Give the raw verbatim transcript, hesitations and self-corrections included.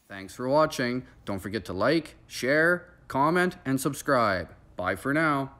Thanks for watching. Don't forget to like, share, comment, and subscribe. Bye for now.